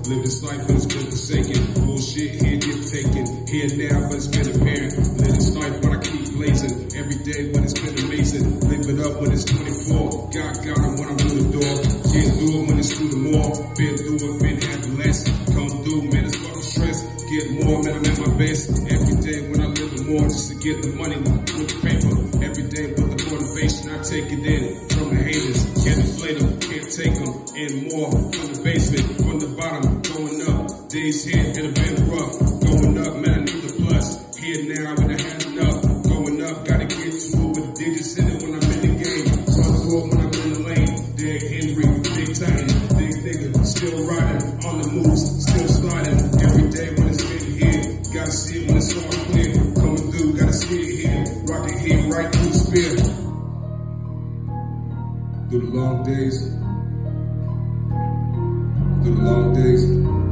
Live this life but it's been forsaken. Bullshit here get taken. Here now but it's been apparent. Live this life but I keep blazing. Every day when it's been amazing. Live it up when it's 24. God got it when I'm through the door. Can't do it when it's through the mall. Been through it, been having less. Come through, man, it's fucking stress. Get more, man, I'm at my best. Every day when I live it more just to get the money with the paper. Every day with the motivation, I take it in from the haters. Can't deflate them, can't take them. And more from the basement, from the bottom, going up. Days here and a bit rough. Going up, man, I need the plus. Here now, when I had enough. Going up, gotta get smooth with the digits in it when I'm in the game. Run court when I'm in the lane. Derrick Henry, big Titan, big nigga, still riding. On the moves, still sliding. Every day when it's been here. Gotta see it when it's all clear. Coming through, gotta see it here. Rocking here, right through the spear. Through the long days. Through the long days.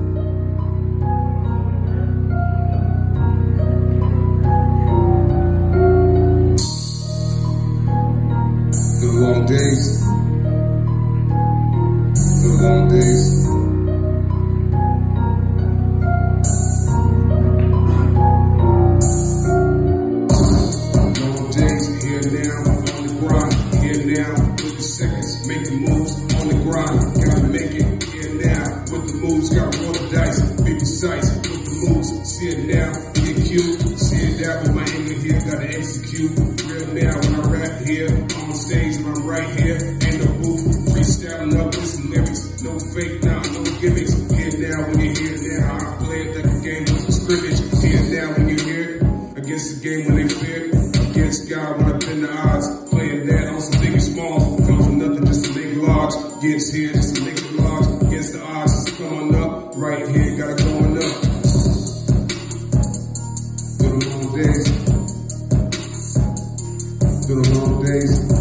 Through the long days. Through the long days. Long days, here now, on the grind. Here now, with the seconds, making moves on the grind. Gotta make it. With the moves, gotta roll the dice, be precise with the moves, see it now, get cute, see it out with my anger here, gotta execute, real now when I rap here, on stage when I'm right here, ain't no booth, freestyling up with some lyrics, no fake now, no gimmicks, here now when you hear it now, I play it like a game was a scrimmage, here now when you hear it, against the game when they fear it, against God when I bend the odds, playing that on some big and small, come from nothing just to make large, against here just to make it large, against the odds. Coming up, right here, gotta going up. Through the long days. Through the long days.